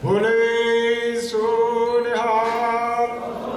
ਬੋਲੇ ਸੋ ਨਿਹਾਲ।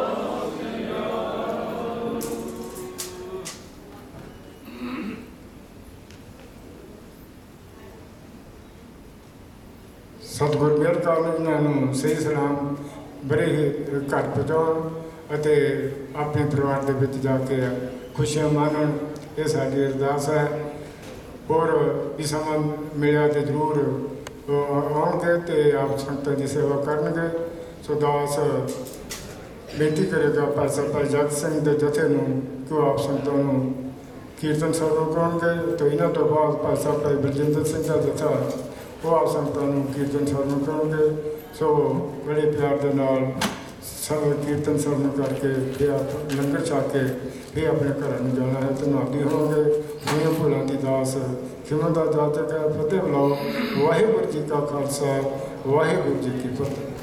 ਸਤਿਗੁਰ ਮਿਹਰ ਕਰਨ ਇਹਨਾਂ ਨੂੰ ਸਹੀ ਸਲਾਮ ਬੜੇ ਘਰ ਪਹੁੰਚਾਉਣ ਅਤੇ ਆਪਣੇ ਪਰਿਵਾਰ ਦੇ ਵਿੱਚ ਜਾ ਕੇ ਖੁਸ਼ੀਆਂ ਮਾਣਨ, ਇਹ ਸਾਡੀ ਅਰਦਾਸ ਹੈ। ਹੋਰ ਵੀ ਸਮਾਂ ਮਿਲਿਆ ਤਾਂ ਜ਼ਰੂਰ ਆਉਣਗੇ ਅਤੇ ਆਪ ਸੰਗਤਾਂ ਦੀ ਸੇਵਾ ਕਰਨਗੇ। ਸੋ ਦਾਸ ਬੇਨਤੀ ਕਰੇਗਾ ਭਾਈ ਜਗਤ ਸਿੰਘ ਦੇ ਜਥੇ ਨੂੰ ਕਿ ਉਹ ਆਪ ਸੰਗਤਾਂ ਨੂੰ ਕੀਰਤਨ ਸਰਵਣ ਕਰਾਉਣਗੇ। ਅਤੇ ਇਹਨਾਂ ਤੋਂ ਬਾਅਦ ਭਾਈ ਬਲਜਿੰਦਰ ਸਿੰਘ ਦਾ ਜਥਾ ਉਹ ਆਪ ਸੰਗਤਾਂ ਨੂੰ ਕੀਰਤਨ ਸਰਵਣ ਕਰਨਗੇ। ਸੋ ਬੜੇ ਪਿਆਰ ਦੇ ਨਾਲ ਕੀਰਤਨ ਸਰਵਣ ਕਰਕੇ ਫਿਰ ਆਪ ਲੰਗਰ ਛਕ ਕੇ ਫਿਰ ਆਪਣੇ ਘਰਾਂ ਨੂੰ ਜਾਣਾ ਹੈ ਅਤੇ ਨਹਾਉਂਦੇ ਹੋਣਗੇ। ਦੁਨੀਆਂ ਭੁੱਲਾਂ ਦੀ ਦਾਸ ਖਿਮਾ ਦਾ ਜਾਤਕ ਹੈ। ਫਤਿਹ ਬੁਲਾਓ। ਵਾਹਿਗੁਰੂ ਜੀ ਕਾ ਖਾਲਸਾ, ਵਾਹਿਗੁਰੂ ਜੀ ਕੀ ਫਤਿਹ।